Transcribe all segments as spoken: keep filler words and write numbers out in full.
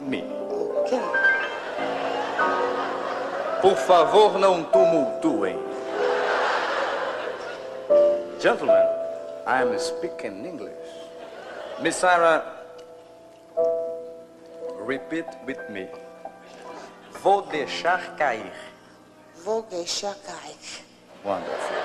me. Ok. Por favor, não tumultuem. Gentlemen, I am speaking English. Miss Sarah, repeat with me. Vou deixar cair. Vou deixar cair. Wonderful.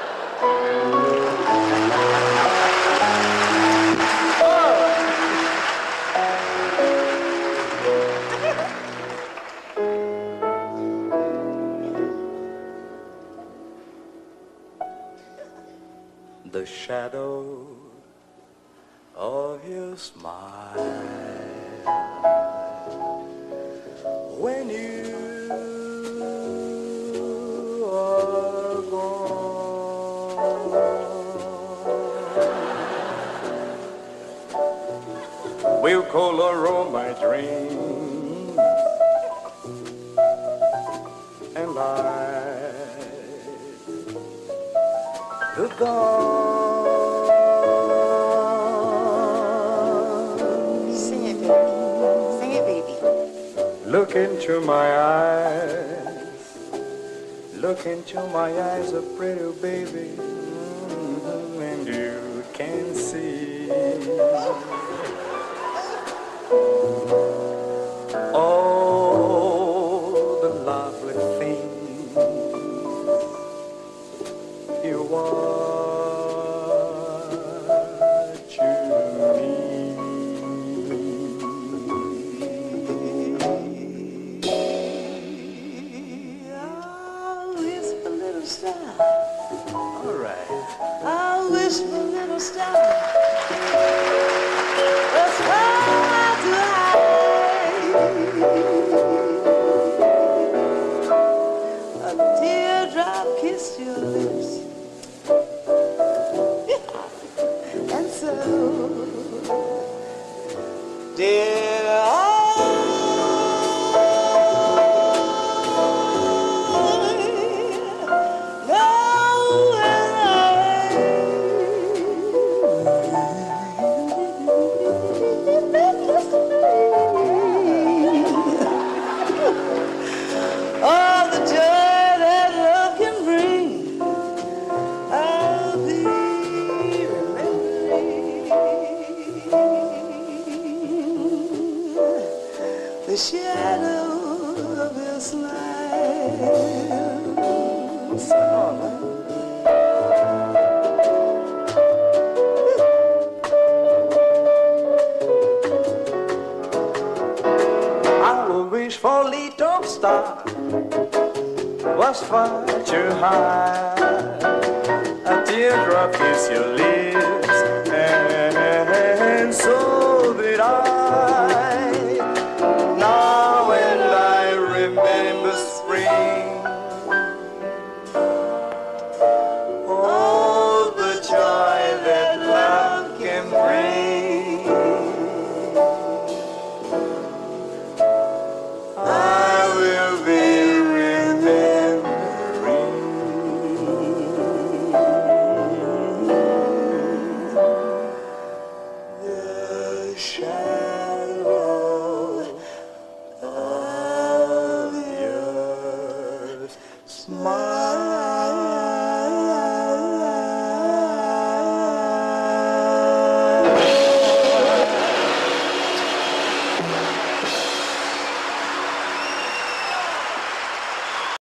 The shadow of your smile when you are gone will color all my dreams and light the dawn. Sing it, baby. Sing it, baby. Look into my eyes. Look into my eyes, a pretty baby, mm-hmm, and you can see all the lovely things you are to me. I'll whisper, little star. All right. I'll whisper, little star. That's hard to hide. A teardrop kissed your lips. And so, did I know when all the joy that love can bring, I'll be remembering the shadow of your smile. So, I will wish for little star was far too high. A teardrop is your lips.